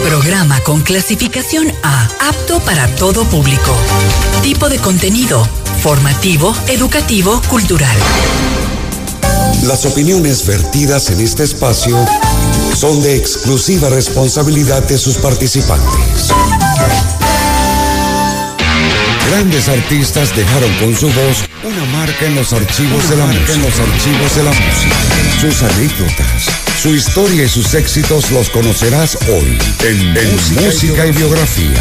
Programa con clasificación A, apto para todo público. Tipo de contenido: formativo, educativo, cultural. Las opiniones vertidas en este espacio son de exclusiva responsabilidad de sus participantes. Grandes artistas dejaron con su voz una marca en los archivos de la música. Sus anécdotas, su historia y sus éxitos los conocerás hoy en Música y Biografía.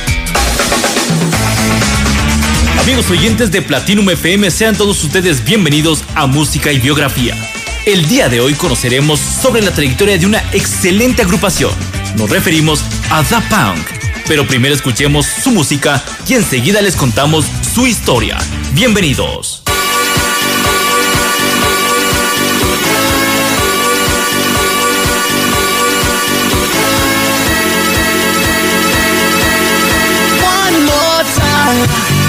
Amigos oyentes de Platinum FM, sean todos ustedes bienvenidos a Música y Biografía. El día de hoy conoceremos sobre la trayectoria de una excelente agrupación. Nos referimos a Da Punk. Pero primero escuchemos su música y enseguida les contamos su historia. Bienvenidos. One more time.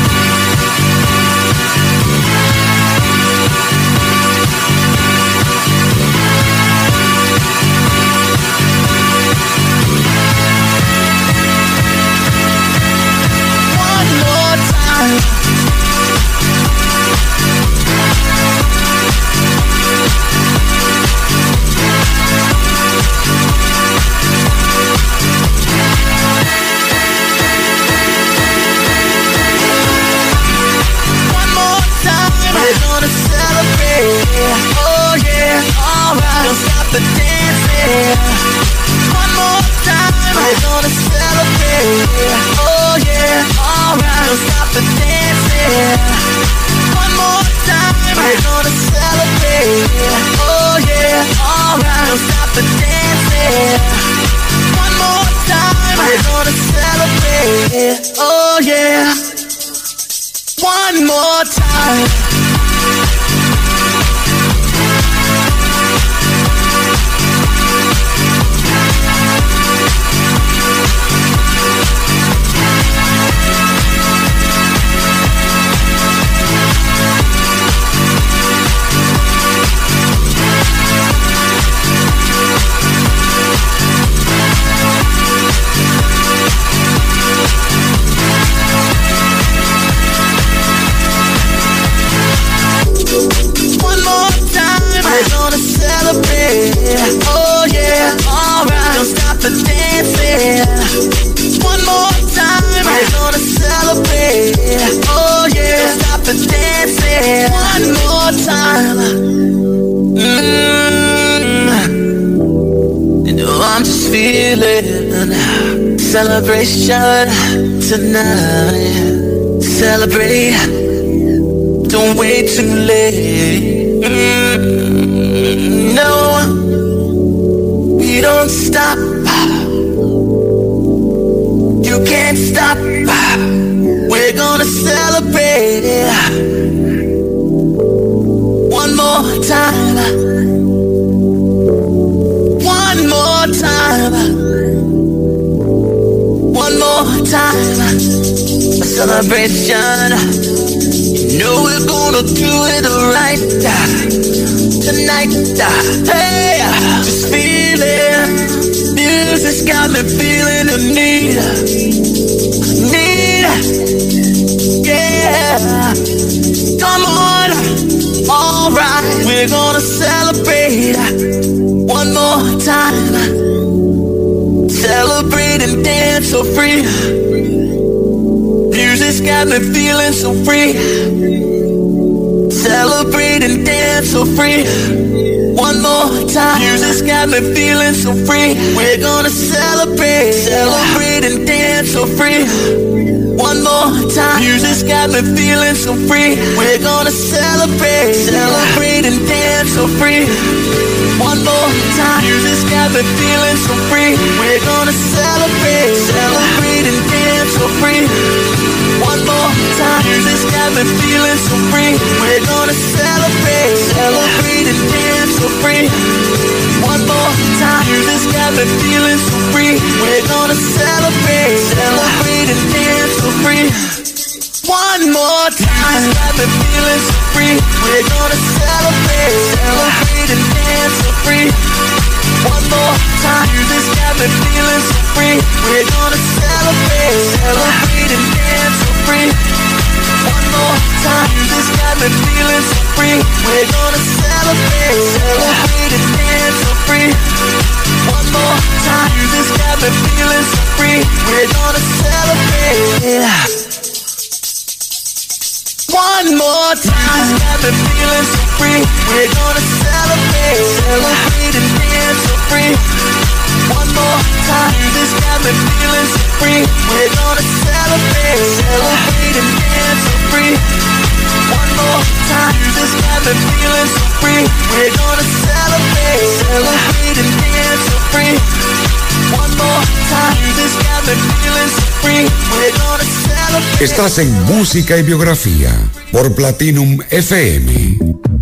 The dancing. One more time, we're gonna celebrate. Oh yeah, alright. Don't stop the dancing. One more time, we're gonna celebrate. Oh yeah, alright. Don't stop the dancing. One more time, we're gonna celebrate. Oh yeah. One more time. Oh yeah, alright. Don't stop the dancing. One more time, we're gonna celebrate. Oh yeah, don't stop the dancing. One more time. You know I'm just feeling celebration tonight. Celebrate. Don't wait too late. No, we don't stop. You can't stop. We're gonna celebrate. One more time. One more time. One more time. A celebration. You know we're gonna do it right tonight. Hey, just feeling. Music's got me feeling the need. Yeah. Come on. Alright, we're gonna celebrate one more time. Celebrate and dance so free. Music's got me feeling so free. Celebrate and dance so free. One more time. Music's got me feeling so free. We're gonna celebrate. Celebrate and dance so free. One more time. Music's got me feeling so free. We're gonna celebrate. Celebrate and dance so free. One more time. Music's got me feeling so free. We're gonna celebrate. Celebrate and dance so free. One more time. Music's got me feeling so free. We're gonna celebrate. Celebrate and dance so free. One more time. Music's got me feeling so free. We're gonna celebrate. Celebrate and dance so free. One more time. Music's got me feeling so free. We're gonna celebrate. Celebrate and dance so free. One more time. Music's got got me feeling so free. We're gonna celebrate, celebrate and dance so free. One more time, this got me feeling so free. We're gonna celebrate, celebrate and dance so free. One more time, this got me feeling so free. We're gonna celebrate. One more time, this got me feeling so free. We're gonna celebrate, celebrate and dance so free. One more time, this got me feeling so free. We're gonna celebrate, celebrate and dance so free. One more time, this got me feeling so free. We're gonna celebrate, celebrate and dance so free. One more time, this got me feeling so free. We're gonna celebrate. Estás en Música y Biografía por Platinum FM.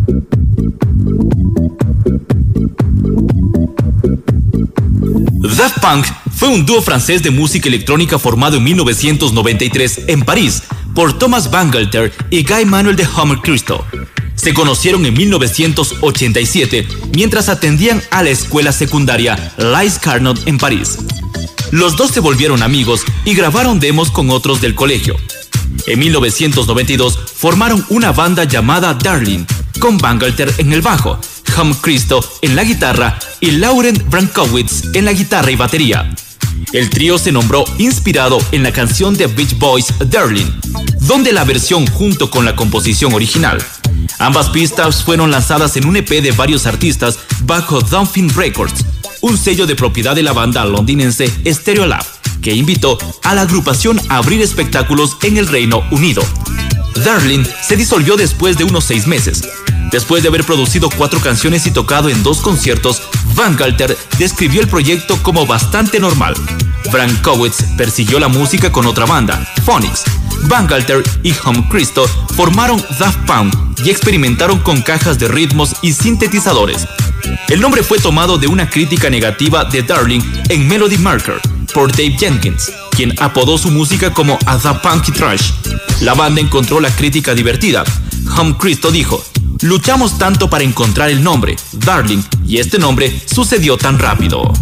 Daft Punk fue un dúo francés de música electrónica formado en 1993 en París por Thomas Bangalter y Guy Manuel de Homem-Christo. Se conocieron en 1987 mientras atendían a la escuela secundaria Lys Carnot en París. Los dos se volvieron amigos y grabaron demos con otros del colegio. En 1992 formaron una banda llamada Darling, con Bangalter en el bajo, Homem-Christo en la guitarra y Laurent Brankowitz en la guitarra y batería. El trío se nombró inspirado en la canción de Beach Boys Darling, donde la versión junto con la composición original. Ambas pistas fueron lanzadas en un EP de varios artistas bajo Dolphin Records, un sello de propiedad de la banda londinense Stereolab, que invitó a la agrupación a abrir espectáculos en el Reino Unido. Darling se disolvió después de unos 6 meses. Después de haber producido 4 canciones y tocado en 2 conciertos, Bangalter describió el proyecto como bastante normal. Brankowitz persiguió la música con otra banda, Phonics. Bangalter y Homem-Christo formaron Daft Punk y experimentaron con cajas de ritmos y sintetizadores. El nombre fue tomado de una crítica negativa de Darling en Melody Maker por Dave Jenkins, quien apodó su música como A Daft Punky Trash. La banda encontró la crítica divertida. Homem-Christo dijo: "Luchamos tanto para encontrar el nombre, Darling, y este nombre sucedió tan rápido".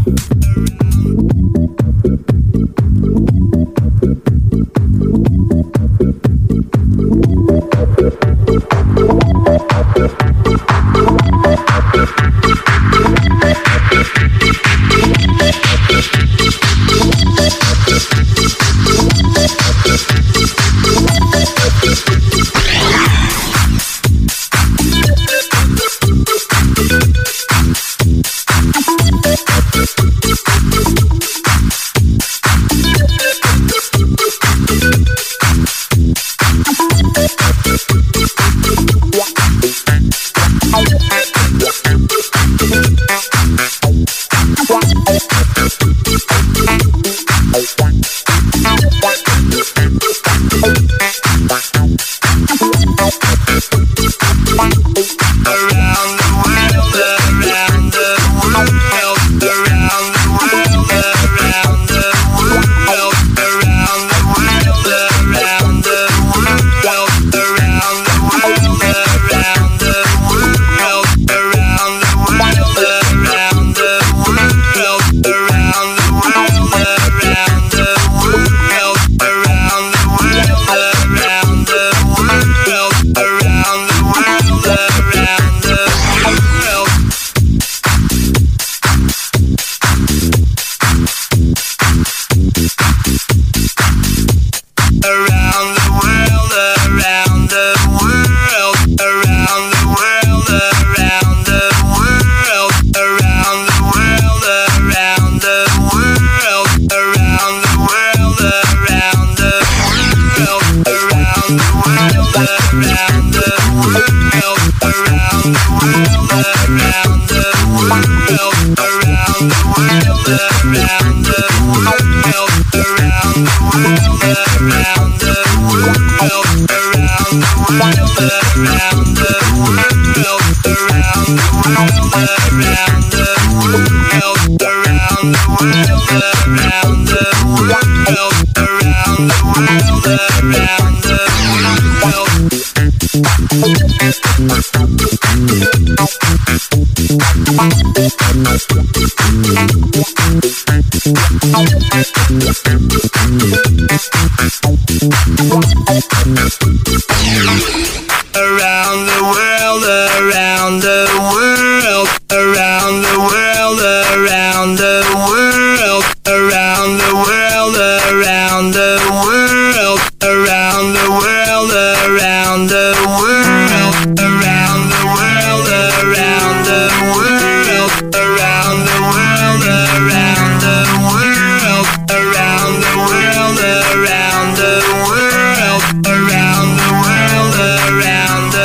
Around the world, around the world, around the world, around the world, around the world, around the world, around the world, around the world, around the world, around the world, around the world, around the world, around the world, around the world, around the world, around the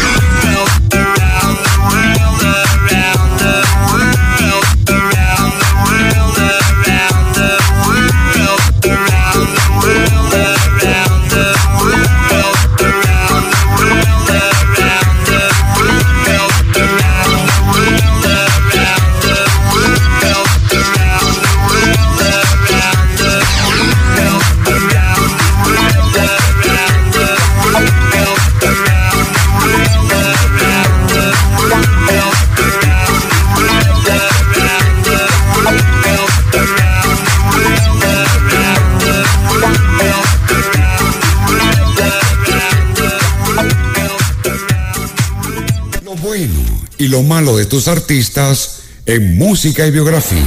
y lo malo de tus artistas en música y biografía.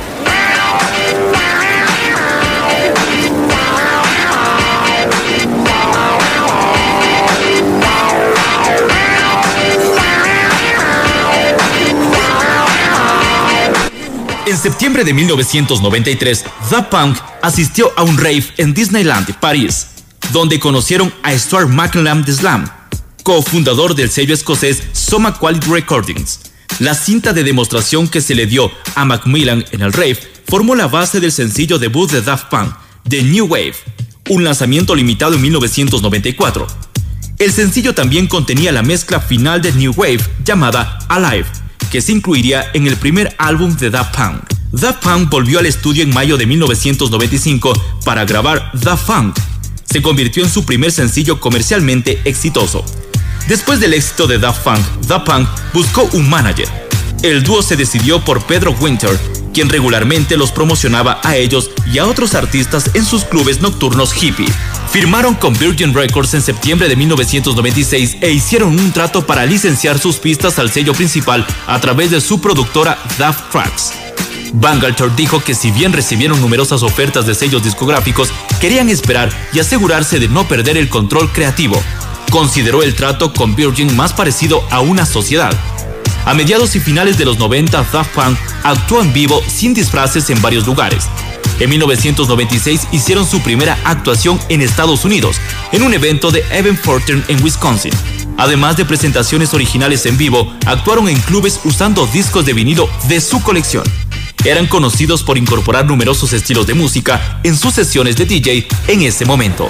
En septiembre de 1993, Daft Punk asistió a un rave en Disneyland, París, donde conocieron a Stuart Macmillan de Slam, cofundador del sello escocés Soma Quality Recordings. La cinta de demostración que se le dio a Macmillan en el rave formó la base del sencillo debut de Daft Punk, The New Wave, un lanzamiento limitado en 1994. El sencillo también contenía la mezcla final de New Wave llamada Alive, que se incluiría en el primer álbum de Daft Punk. Daft Punk volvió al estudio en mayo de 1995 para grabar Daft Punk. Se convirtió en su primer sencillo comercialmente exitoso. Después del éxito de Daft Punk buscó un manager. El dúo se decidió por Pedro Winter, quien regularmente los promocionaba a ellos y a otros artistas en sus clubes nocturnos hippie. Firmaron con Virgin Records en septiembre de 1996 e hicieron un trato para licenciar sus pistas al sello principal a través de su productora Daft Tracks. Bangalter dijo que si bien recibieron numerosas ofertas de sellos discográficos, querían esperar y asegurarse de no perder el control creativo. Consideró el trato con Virgin más parecido a una sociedad. A mediados y finales de los 90, Daft Punk actuó en vivo sin disfraces en varios lugares. En 1996 hicieron su primera actuación en Estados Unidos, en un evento de Evan Fortune en Wisconsin. Además de presentaciones originales en vivo, actuaron en clubes usando discos de vinilo de su colección. Eran conocidos por incorporar numerosos estilos de música en sus sesiones de DJ en ese momento.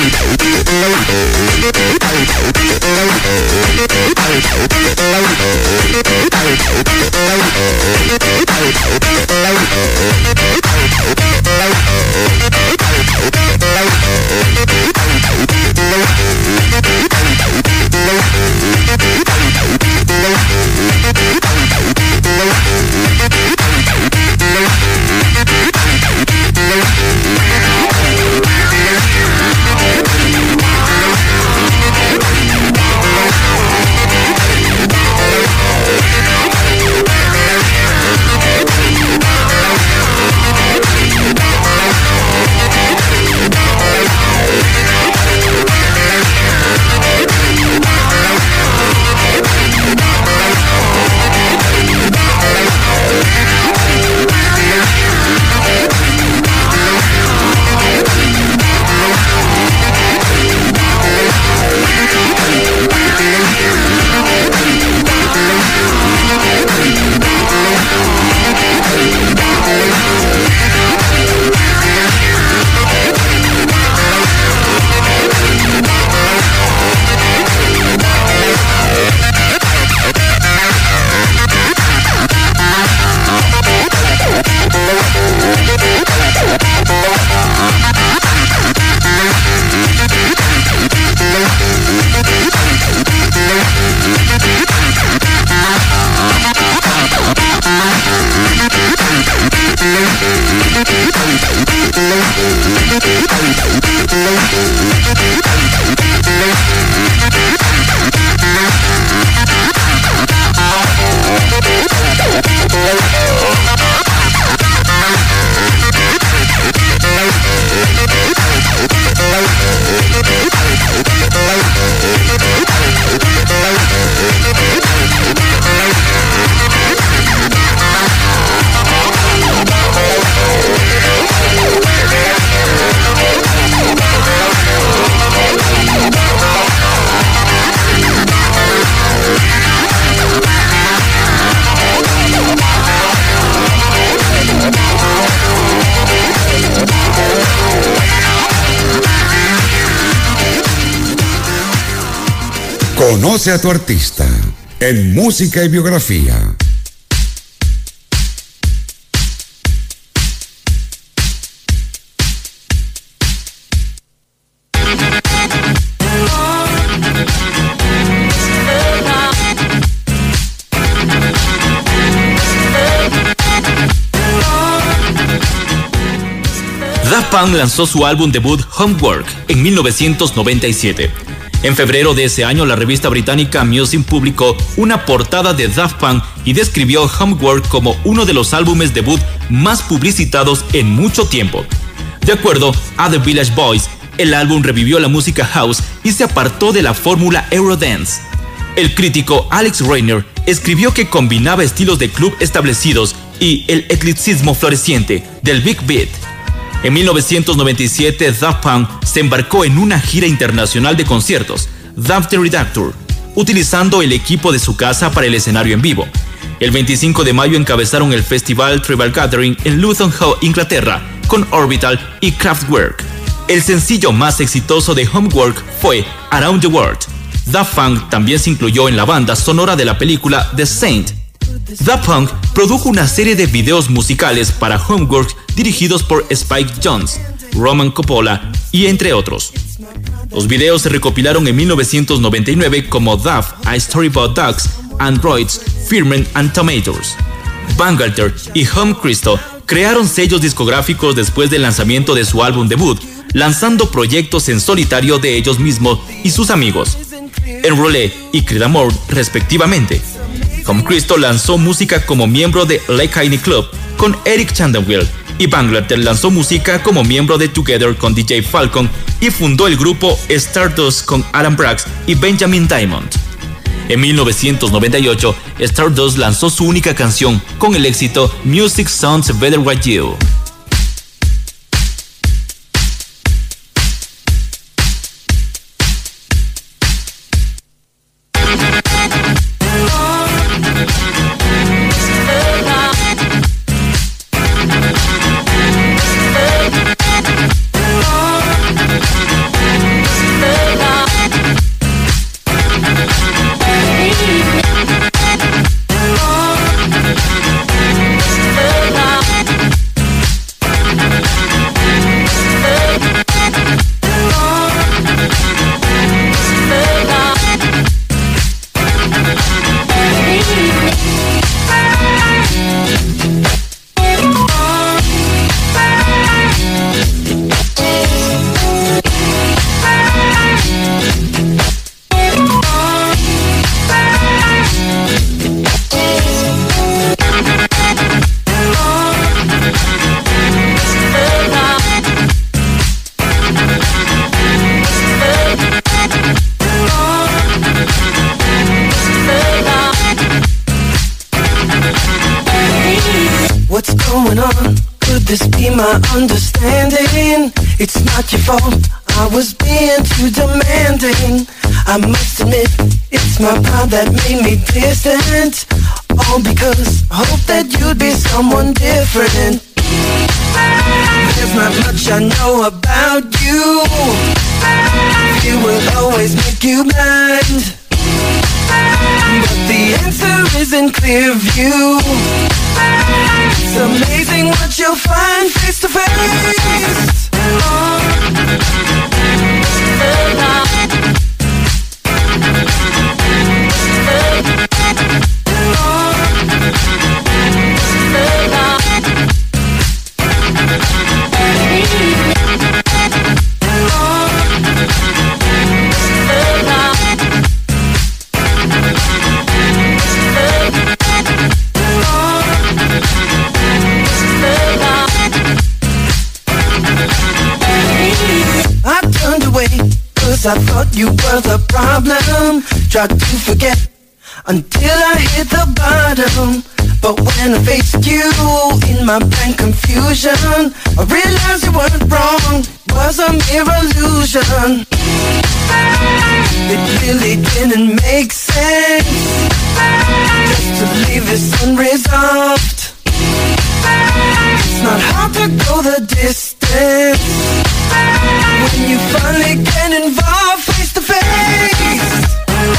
Conoce a tu artista en Música y Biografía. Daft Punk lanzó su álbum debut Homework en 1997. En febrero de ese año, la revista británica Music publicó una portada de Daft Punk y describió Homework como uno de los álbumes debut más publicitados en mucho tiempo. De acuerdo a The Village Voice, el álbum revivió la música house y se apartó de la fórmula Eurodance. El crítico Alex Rayner escribió que combinaba estilos de club establecidos y el eclecticismo floreciente del Big Beat. En 1997, Daft Punk se embarcó en una gira internacional de conciertos, Daft the Redactor, utilizando el equipo de su casa para el escenario en vivo. El 25 de mayo encabezaron el festival Tribal Gathering en Luton Hall, Inglaterra, con Orbital y Kraftwerk. El sencillo más exitoso de Homework fue Around the World. Daft Punk también se incluyó en la banda sonora de la película The Saint. Daft Punk produjo una serie de videos musicales para Homework dirigidos por Spike Jonze, Roman Coppola y entre otros. Los videos se recopilaron en 1999 como Daft, A Story About Dogs, Androids, Firemen and Tomatoes. Bangalter y Home Cristo crearon sellos discográficos después del lanzamiento de su álbum debut, lanzando proyectos en solitario de ellos mismos y sus amigos, Enrolé y Creed Amour respectivamente. Home Cristo lanzó música como miembro de Lake Heine Club con Eric Chandenwil y Bangalter lanzó música como miembro de Together con DJ Falcon y fundó el grupo Stardust con Adam Brax y Benjamin Diamond. En 1998, Stardust lanzó su única canción con el éxito Music Sounds Better With You. this be my understanding? It's not your fault, I was being too demanding. I must admit, it's my pride that made me distant. All because I hope that you'd be someone different. There's not much I know about you. Fear will always make you blind. But the answer is in clear view. It's amazing what you'll find face to face. I thought you were the problem. Tried to forget until I hit the bottom. But when I faced you in my blank confusion, I realized you weren't wrong, was a mere illusion. It really didn't make sense just to leave this unresolved. It's not hard to go the distance when you finally get involved face to face.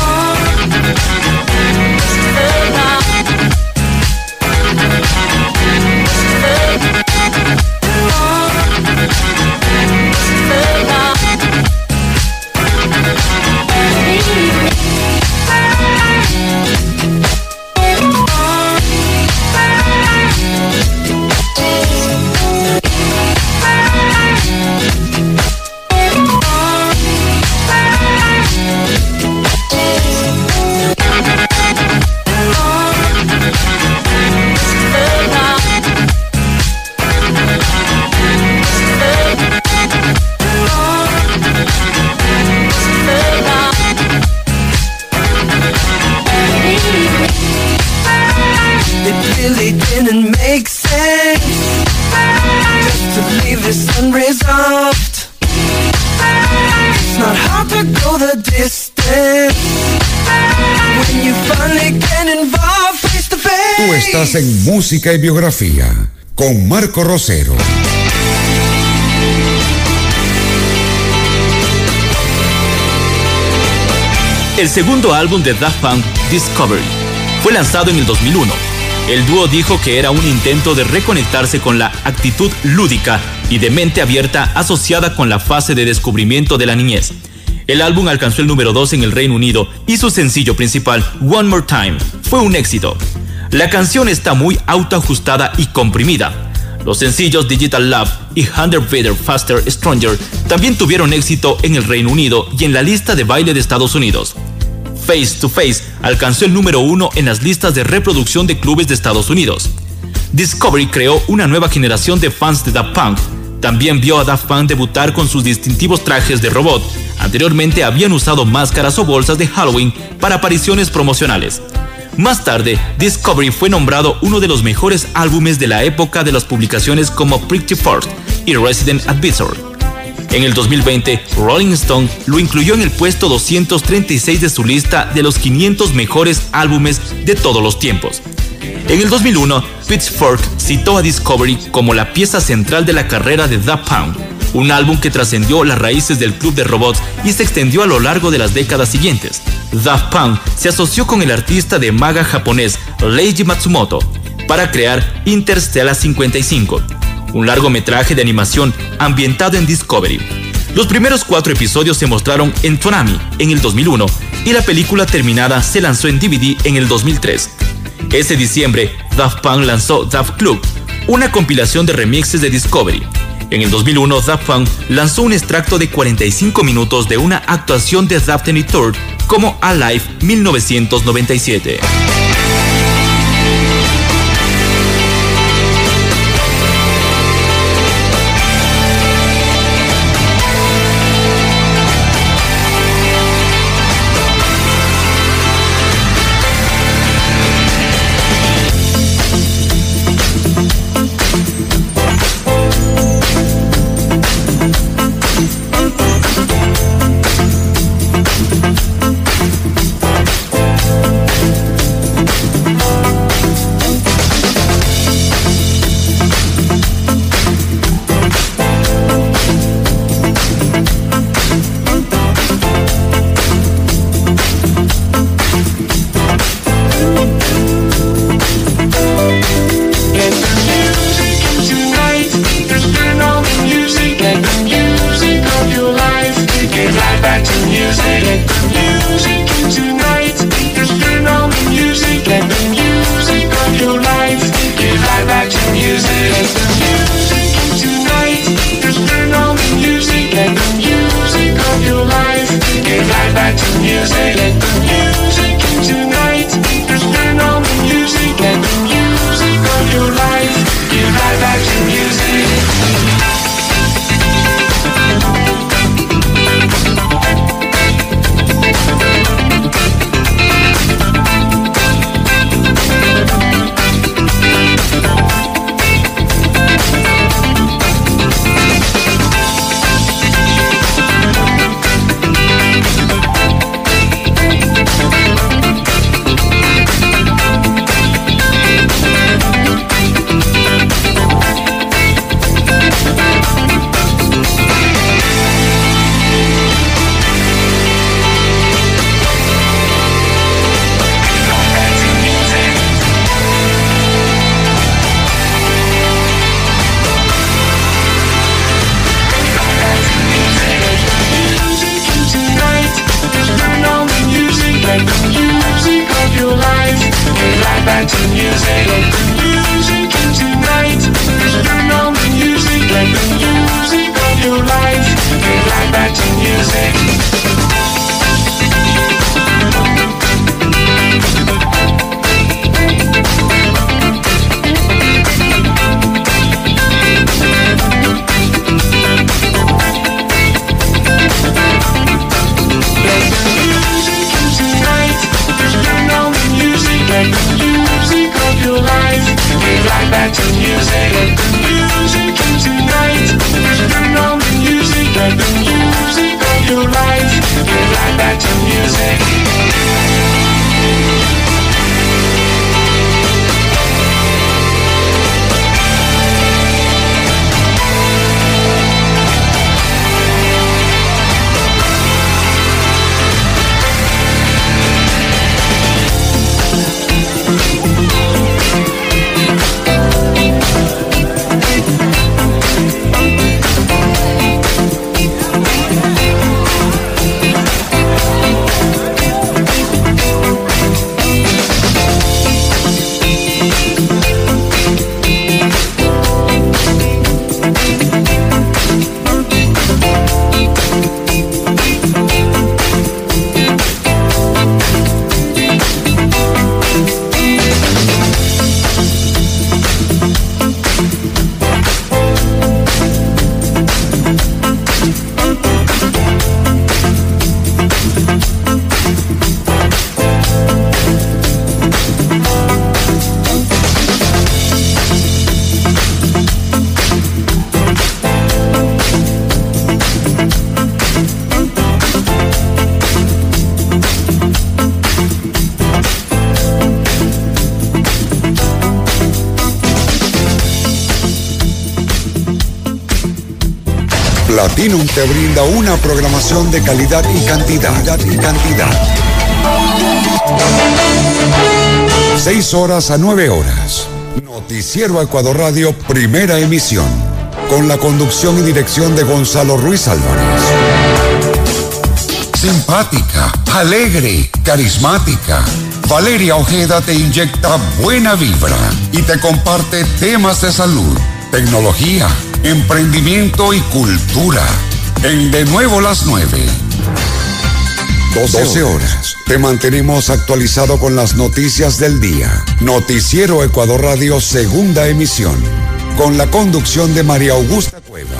Didn't make sense just to leave this unresolved. It's not hard to go the distance when you finally get involved face to face. Tú estás en Música y Biografía con Marco Rosero. El segundo álbum de Daft Punk, Discovery, fue lanzado en el 2001. El dúo dijo que era un intento de reconectarse con la actitud lúdica y de mente abierta asociada con la fase de descubrimiento de la niñez. El álbum alcanzó el número 2 en el Reino Unido y su sencillo principal, One More Time, fue un éxito. La canción está muy autoajustada y comprimida. Los sencillos Digital Love y 100 Better, Faster, Stronger también tuvieron éxito en el Reino Unido y en la lista de baile de Estados Unidos. Face to Face alcanzó el número 1 en las listas de reproducción de clubes de Estados Unidos. Discovery creó una nueva generación de fans de Daft Punk. También vio a Daft Punk debutar con sus distintivos trajes de robot. Anteriormente habían usado máscaras o bolsas de Halloween para apariciones promocionales. Más tarde, Discovery fue nombrado uno de los mejores álbumes de la época de las publicaciones como Pretty First y Resident Advisor. En el 2020, Rolling Stone lo incluyó en el puesto 236 de su lista de los 500 mejores álbumes de todos los tiempos. En el 2001, Pitchfork citó a Discovery como la pieza central de la carrera de Daft Punk, un álbum que trascendió las raíces del club de robots y se extendió a lo largo de las décadas siguientes. Daft Punk se asoció con el artista de maga japonés Leiji Matsumoto para crear Interstellar 55, un largometraje de animación ambientado en Discovery. Los primeros 4 episodios se mostraron en Toonami en el 2001 y la película terminada se lanzó en DVD en el 2003. Ese diciembre, Daft Punk lanzó Daft Club, una compilación de remixes de Discovery. En el 2001, Daft Punk lanzó un extracto de 45 minutos de una actuación de Daft Any Tour como Alive 1997. music. Let the music in tonight. Turn on the music. Let the music of your life give life back to music. Let the music in tonight. Turn on the music. Let the music of your life give life back to music. Let the music in tonight. Turn on the music. Let the music of your life give life back to music. Platinum te brinda una programación de calidad y cantidad. 6 horas a 9 horas. Noticiero Ecuador Radio, primera emisión. Con la conducción y dirección de Gonzalo Ruiz Álvarez. Simpática, alegre, carismática. Valeria Ojeda te inyecta buena vibra y te comparte temas de salud, tecnología, emprendimiento y cultura. En De Nuevo las 9. 12 horas. Te mantenemos actualizado con las noticias del día. Noticiero Ecuador Radio, segunda emisión. Con la conducción de María Augusta Cueva.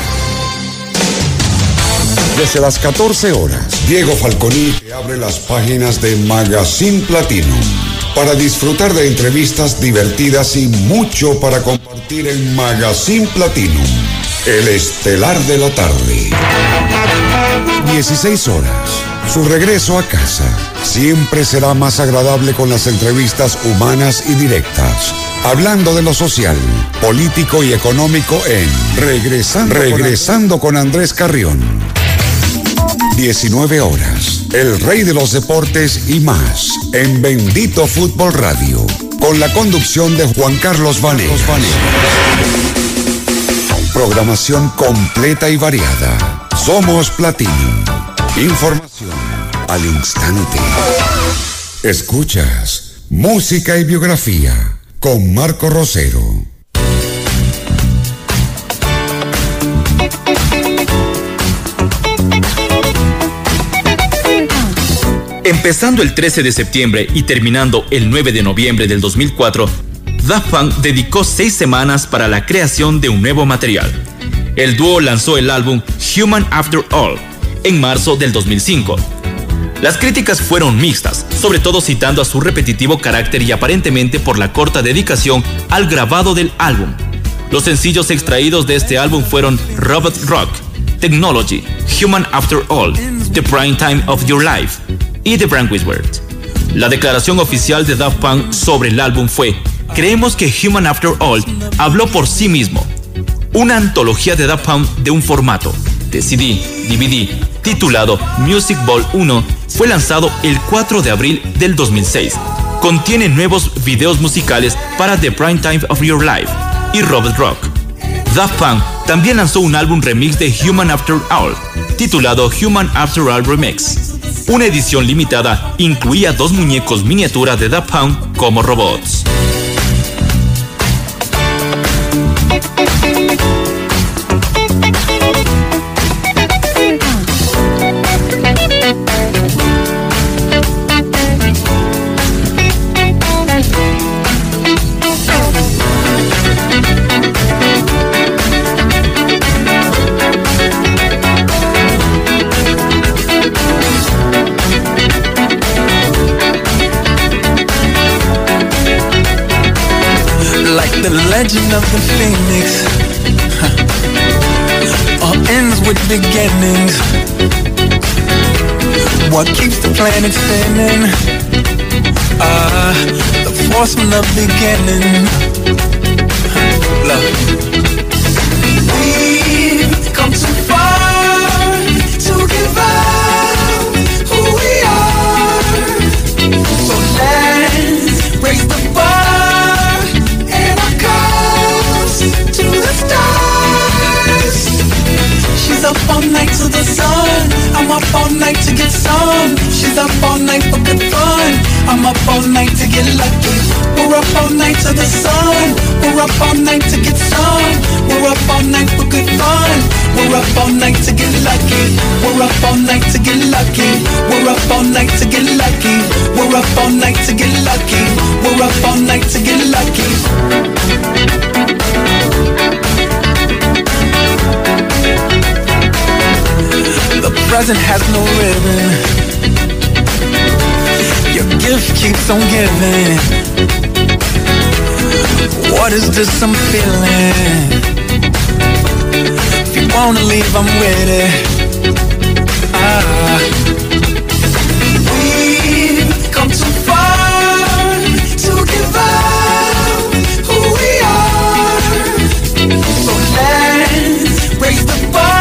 Desde las 14 horas, Diego Falconi te abre las páginas de Magazine Platinum para disfrutar de entrevistas divertidas y mucho para compartir en Magazine Platinum, el estelar de la tarde. 16 horas, su regreso a casa siempre será más agradable con las entrevistas humanas y directas, hablando de lo social, político y económico en Regresando con Andrés Carrión. 19 horas, el rey de los deportes y más, en Bendito Fútbol Radio, con la conducción de Juan Carlos Vanegas. Programación completa y variada. Somos Platinum. Información al instante. Escuchas Música y Biografía con Marco Rosero. Empezando el 13 de septiembre y terminando el 9 de noviembre del 2004, Daft Punk dedicó 6 semanas para la creación de un nuevo material. El dúo lanzó el álbum Human After All en marzo del 2005. Las críticas fueron mixtas, sobre todo citando a su repetitivo carácter y aparentemente por la corta dedicación al grabado del álbum. Los sencillos extraídos de este álbum fueron Robot Rock, Technology, Human After All, The Prime Time of Your Life y The Brand Whispered. La declaración oficial de Daft Punk sobre el álbum fue: creemos que Human After All habló por sí mismo. Una antología de Daft Punk de un formato de CD, DVD, titulado Music Ball 1, fue lanzado el 4 de abril del 2006. Contiene nuevos videos musicales para The Prime Time of Your Life y Robot Rock. Daft Punk también lanzó un álbum remix de Human After All, titulado Human After All Remix. Una edición limitada incluía 2 muñecos miniatura de Daft Punk como robots. The legend of the phoenix all ends with beginnings. What keeps the planet spinning? The force from the beginning. Love. We've come too far to give up who we are. So let's raise the bar. She's up all night to the sun. I'm up all night to get some. She's up all night for good fun. I'm up all night to get lucky. We're up all night to the sun. We're up all night to get some. We're up all night for good fun. We're up all night to get lucky. We're up all night to get lucky. We're up all night to get lucky. We're up all night to get lucky. We're up all night to get lucky. The present has no ribbon. Your gift keeps on giving. What is this I'm feeling? If you wanna leave, I'm with it. We've come too far to give up who we are. So let's raise the bar.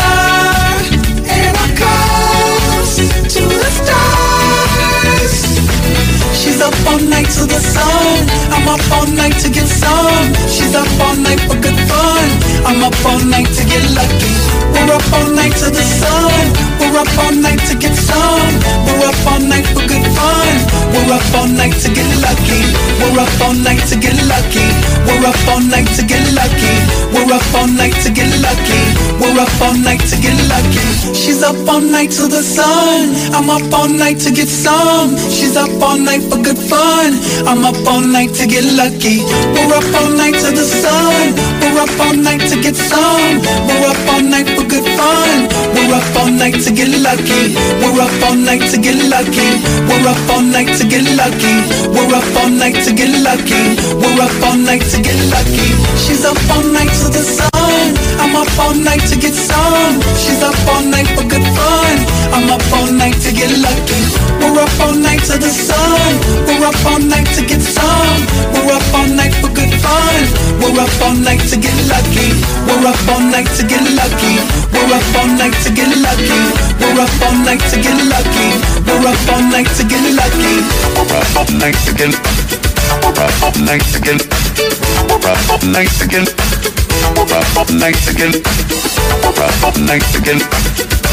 She's up all night to the sun. I'm up all night to get some. She's up all night for good fun. I'm up all night to get lucky. We're up all night to the sun. We're up all night to get some. We're up all night for good fun. We're up all night to get lucky. We're up all night to get lucky. We're up all night to get lucky. We're up all night to get lucky. We're up all night to get lucky. She's up all night to the sun. I'm up all night to get some. She's up all night for good fun. I'm up all night to get lucky. We're up all night to the sun. We're up all night to get some. We're up all night for good fun. We're up all night to get lucky. We're up all night to get lucky. We're up all night to get lucky. We're up all night to get lucky. We're up all night to get lucky. She's up all night to the sun. I'm up all night to get some. She's up all night for good fun. I'm up all night to get lucky. We're up all night to the sun. We're up all night to get some. We're up all night for good fun. We're up all night to get lucky. We're up all night to get lucky. We're up all night to get lucky. We're up all night to get lucky. We're up all night to get lucky. We're up all night to get lucky. We're up all night to get lucky. We're up all night to get lucky. We're up all night to get lucky. We're up all night to get lucky.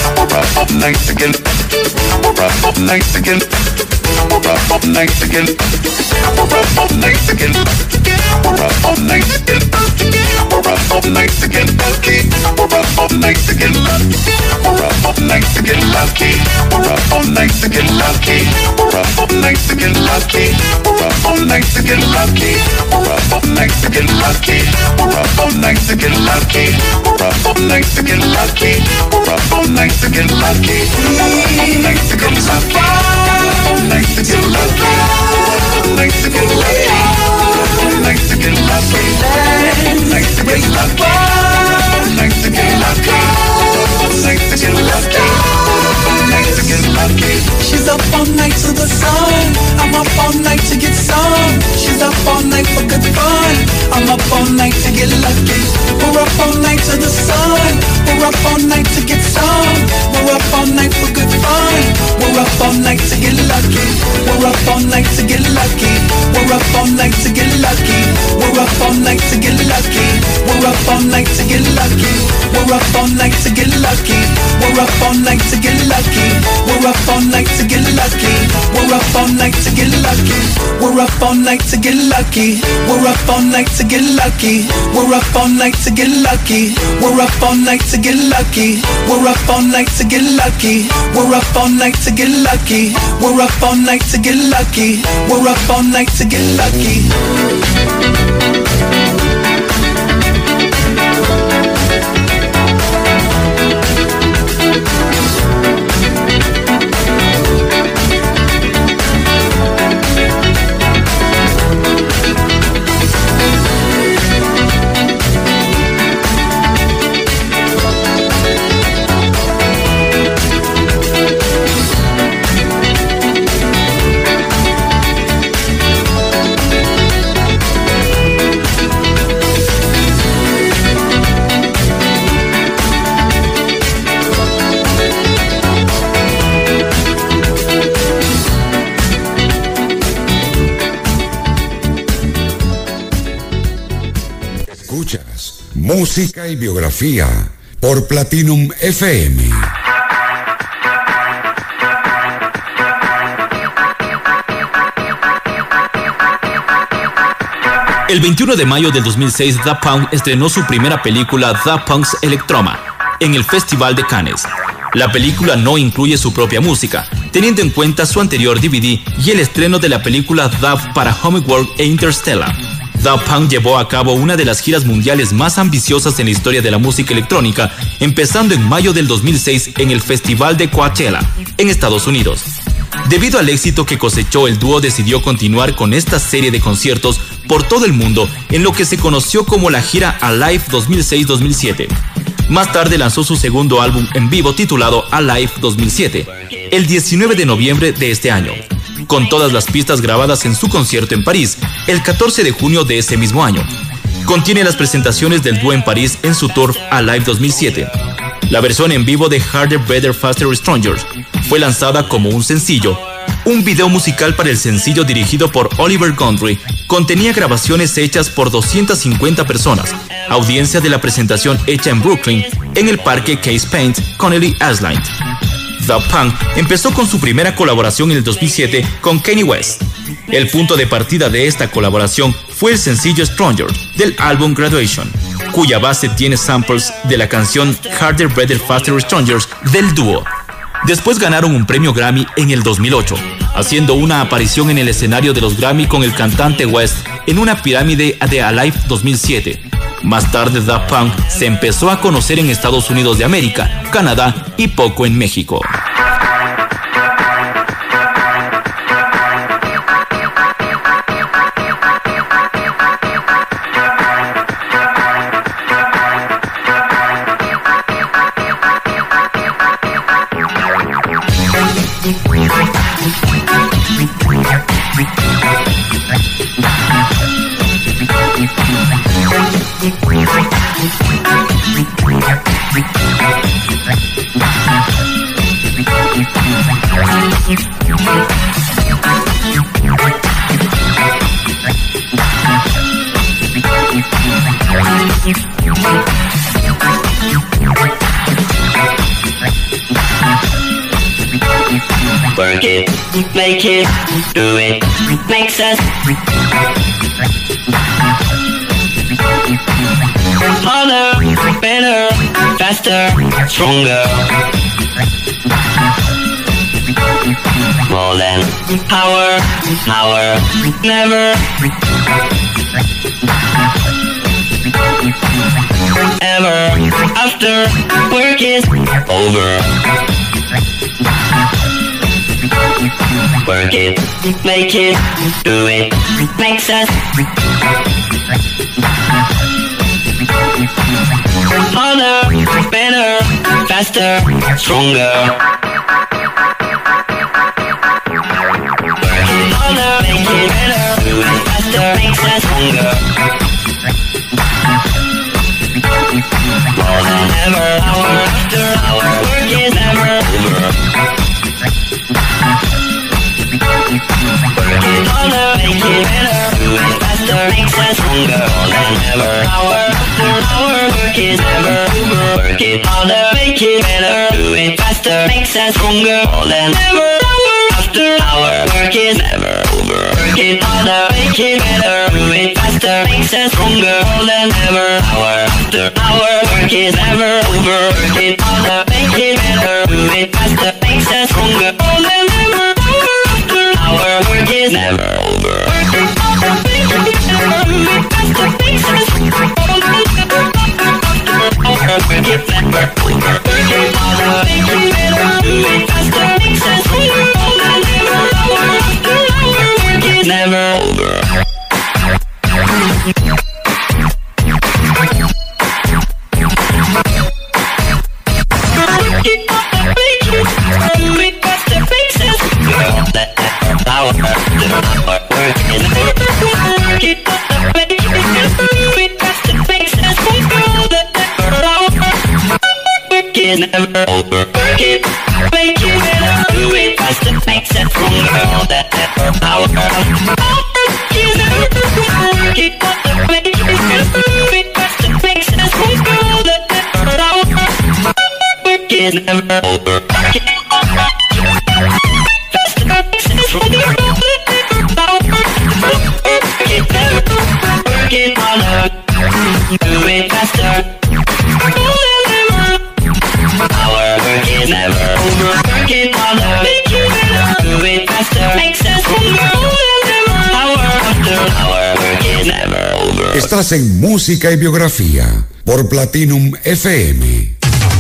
We're up all night again. We're up all night again. We're up all night again. We're up all night again. We're up all night again. We're up all night again. Lucky. We're up all night again. We're up all night again. Lucky. We're up all night again. Lucky. We're up all night again. Lucky. We're up all night again. Lucky. We're up all night again. Lucky. We're up all night again. Lucky. We're up all night again. Lucky. We're up all night again. Lucky. We're up all night again. Lucky. All night again. Lucky. All night again. Lucky. All night again. Lucky. All night again. Lucky. All night again. Lucky. All night again. Lucky. All night again. Lucky. She's up all night to the sun. I'm up all night to get some. She's up all night for good fun. I'm up all night to get lucky. We're up all night to the sun. We're up all night to get some. We're up all night for good fun. We're up all night to get lucky. We're up all night to get lucky. We're up all night to get lucky. We're up all night to get lucky. We're up all night to get lucky. We're up all night to get lucky. We're up all night to get lucky. We're up all night to get lucky. We're up all night to get lucky. We're up all night to get lucky. We're up all night to get lucky. We're up all night to get lucky. We're up all night to get lucky. We're up all night to get lucky. We're up all night to get lucky. We're up all night to get lucky. We're up all night to get lucky. Música y biografía por Platinum FM. El 21 de mayo del 2006, Daft Punk estrenó su primera película, Daft Punk's Electroma, en el Festival de Cannes. La película no incluye su propia música, teniendo en cuenta su anterior DVD y el estreno de la película Daft para Homeworld e Interstellar. Daft Punk llevó a cabo una de las giras mundiales más ambiciosas en la historia de la música electrónica, empezando en mayo del 2006 en el Festival de Coachella, en Estados Unidos. Debido al éxito que cosechó, el dúo decidió continuar con esta serie de conciertos por todo el mundo en lo que se conoció como la gira Alive 2006-2007. Más tarde lanzó su segundo álbum en vivo titulado Alive 2007, el 19 de noviembre de este año, con todas las pistas grabadas en su concierto en París, el 14 de junio de ese mismo año. Contiene las presentaciones del dúo en París en su tour Alive 2007. La versión en vivo de Harder, Better, Faster, Stronger fue lanzada como un sencillo. Un video musical para el sencillo dirigido por Oliver Gondry contenía grabaciones hechas por 250 personas, audiencia de la presentación hecha en Brooklyn, en el parque Case Paint Connelly Island. Daft Punk empezó con su primera colaboración en el 2007 con Kanye West. El punto de partida de esta colaboración fue el sencillo Stronger del álbum Graduation, cuya base tiene samples de la canción Harder, Better, Faster, Stronger del dúo. Después ganaron un premio Grammy en el 2008, haciendo una aparición en el escenario de los Grammy con el cantante West en una pirámide de Alive 2007. Más tarde, Daft Punk se empezó a conocer en Estados Unidos de América, Canadá y poco en México. Work it, make it, do it, makes us harder, better, faster, stronger. More than power, never ever after work is over. Work it, make it, do it, makes us harder, better, faster, stronger. Work it harder, make it better, do it faster, makes us stronger. More than ever, hour after hour, work is never over. Work it harder, make it better, do it faster, makes us stronger. More than ever, hour after hour, work is never over. Work it harder, make it better, do it faster, makes us stronger. More than ever, hour after hour, work is never over. Work it harder, make it better, do it faster, makes us stronger. More than ever, hour after hour, work is never over. Work it harder, make it better, do it faster, makes us stronger. More than ever, hour after hour, work is never over. Work it harder, make it better, do it faster, makes us stronger. More than ever, hour, work is never over. Work it harder, make it better, do it faster, makes us stronger. More than ever, hour after hour, work is never over. Never over. Work it, make it better, do it faster, makes it stronger. All that power. Work it never over. Work it, make it better, do it faster, makes it stronger. All that power. Work it never over. Work it faster, makes it stronger. All that power. Work it never over. Work it harder, do it faster. Our work is never over. Work it harder, make it better, do it faster, makes us stronger. Hour after hour, work is never over. Estás en Música y Biografía por Platinum FM.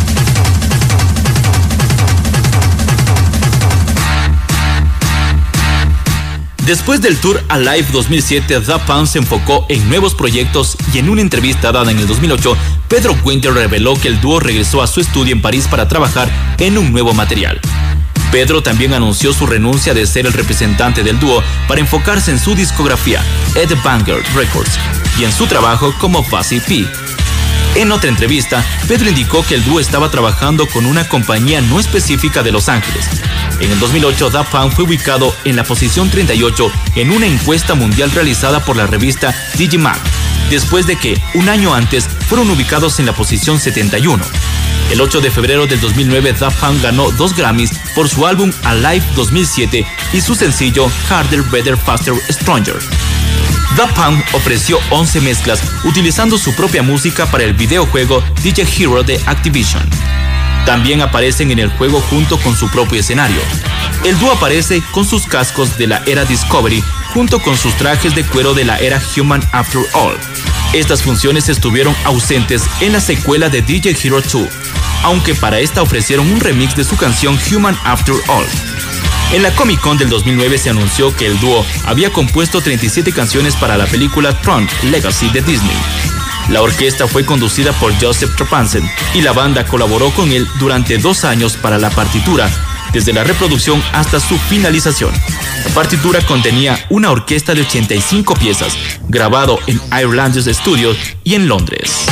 Después del tour Alive 2007, Daft Punk se enfocó en nuevos proyectos y en una entrevista dada en el 2008, Pedro Winter reveló que el dúo regresó a su estudio en París para trabajar en un nuevo material. Pedro también anunció su renuncia de ser el representante del dúo para enfocarse en su discografía, Ed Banger Records, y en su trabajo como Fuzzy P. En otra entrevista, Pedro indicó que el dúo estaba trabajando con una compañía no específica de Los Ángeles. En el 2008, Daft Punk fue ubicado en la posición 38 en una encuesta mundial realizada por la revista Digimag, después de que, un año antes, fueron ubicados en la posición 71. El 8 de febrero del 2009, Daft Punk ganó 2 Grammys por su álbum Alive 2007 y su sencillo Harder, Better, Faster, Stronger. Daft Punk ofreció 11 mezclas utilizando su propia música para el videojuego DJ Hero de Activision. También aparecen en el juego junto con su propio escenario. El dúo aparece con sus cascos de la era Discovery junto con sus trajes de cuero de la era Human After All. Estas funciones estuvieron ausentes en la secuela de DJ Hero 2, aunque para esta ofrecieron un remix de su canción Human After All. En la Comic Con del 2009 se anunció que el dúo había compuesto 37 canciones para la película Tron Legacy de Disney. La orquesta fue conducida por Joseph Tropansen y la banda colaboró con él durante 2 años para la partitura, desde la reproducción hasta su finalización. La partitura contenía una orquesta de 85 piezas, grabado en Irelanders Studios y en Londres.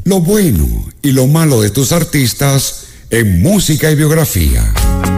lo bueno y lo malo de tus artistas en Música y Biografía.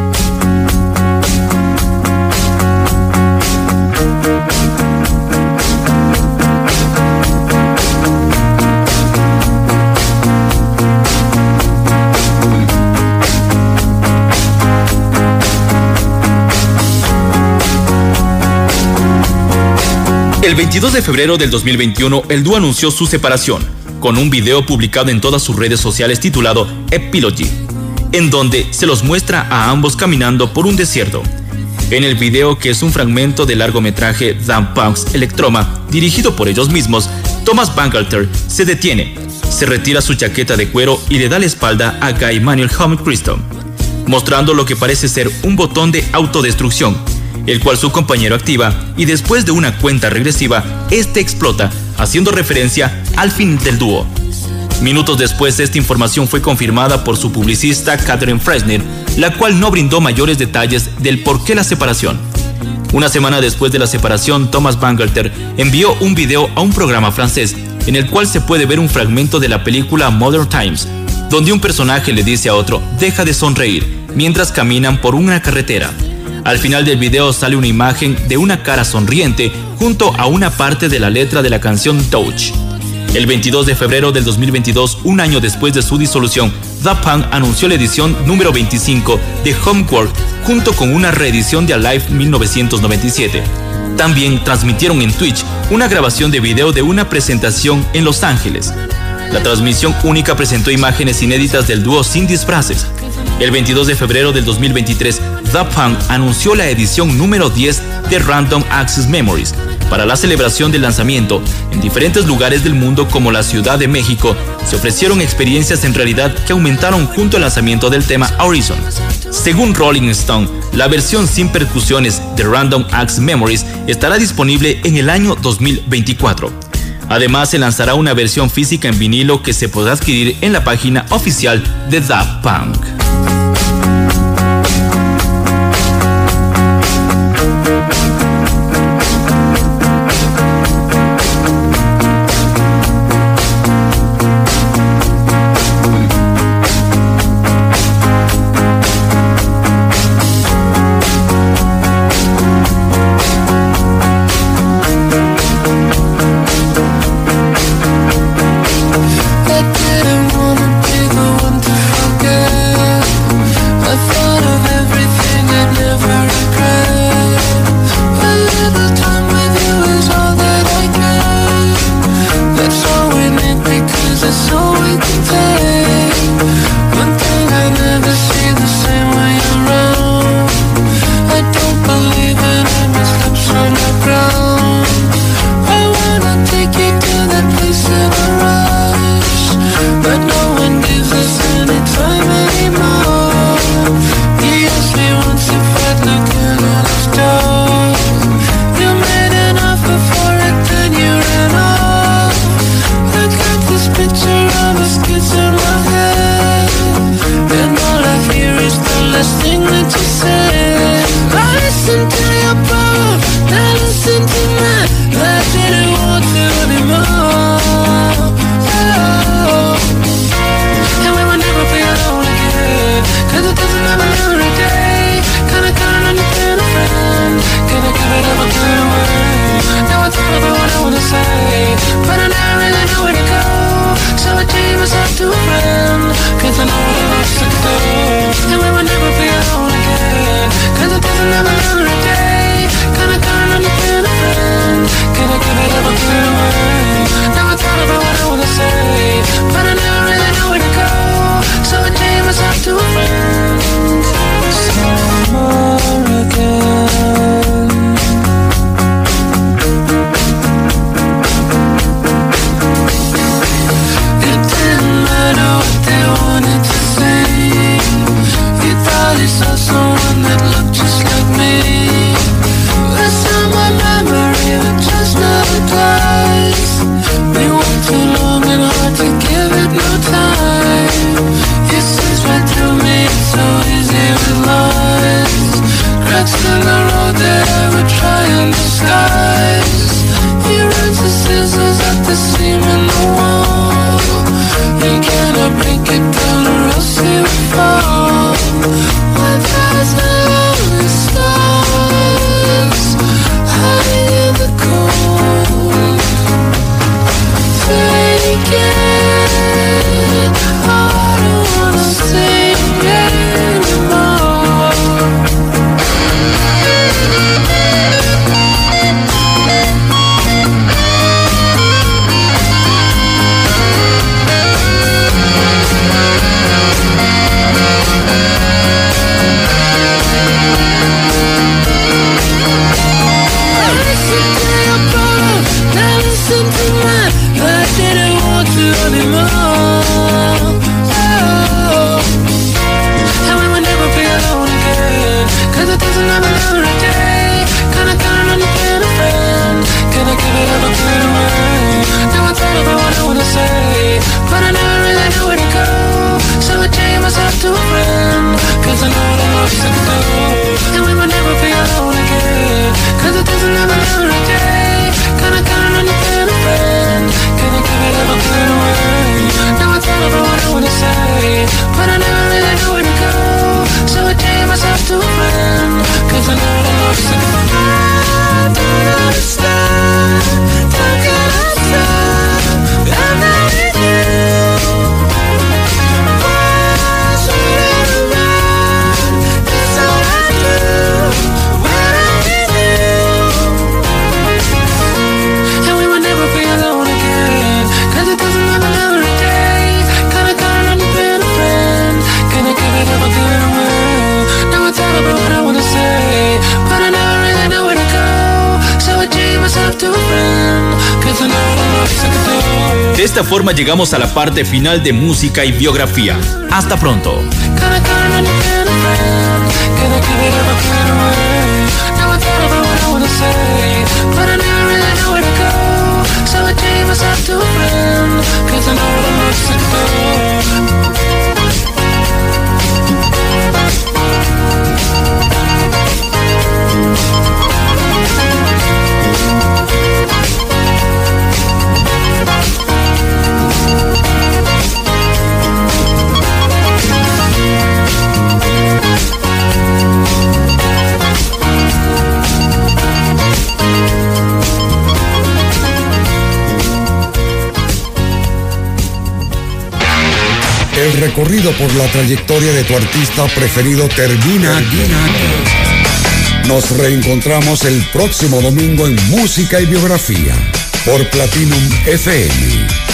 El 22 de febrero del 2021, el dúo anunció su separación, con un video publicado en todas sus redes sociales titulado Epilogy, en donde se los muestra a ambos caminando por un desierto. En el video, que es un fragmento del largometraje Daft Punk's Electroma, dirigido por ellos mismos, Thomas Bangalter se detiene, se retira su chaqueta de cuero y le da la espalda a Guy Manuel Hornquist, mostrando lo que parece ser un botón de autodestrucción, el cual su compañero activa, y después de una cuenta regresiva, este explota, haciendo referencia al fin del dúo. Minutos después, esta información fue confirmada por su publicista Catherine Fresner, la cual no brindó mayores detalles del por qué la separación. Una semana después de la separación, Thomas Bangalter envió un video a un programa francés, en el cual se puede ver un fragmento de la película Modern Times, donde un personaje le dice a otro, deja de sonreír, mientras caminan por una carretera. Al final del video sale una imagen de una cara sonriente junto a una parte de la letra de la canción Touch. El 22 de febrero del 2022, un año después de su disolución, Daft Punk anunció la edición número 25 de Homework junto con una reedición de Alive 1997. También transmitieron en Twitch una grabación de video de una presentación en Los Ángeles. La transmisión única presentó imágenes inéditas del dúo sin disfraces. El 22 de febrero del 2023, Daft Punk anunció la edición número 10 de Random Access Memories. Para la celebración del lanzamiento, en diferentes lugares del mundo como la Ciudad de México, se ofrecieron experiencias en realidad que aumentaron junto al lanzamiento del tema Horizon. Según Rolling Stone, la versión sin percusiones de Random Access Memories estará disponible en el año 2024. Además, se lanzará una versión física en vinilo que se podrá adquirir en la página oficial de Daft Punk. He runs the scissors at the seam in the wall. He De esta forma llegamos a la parte final de música y biografía. Hasta pronto. El recorrido por la trayectoria de tu artista preferido termina aquí. Nos reencontramos el próximo domingo en Música y Biografía por Platinum FM.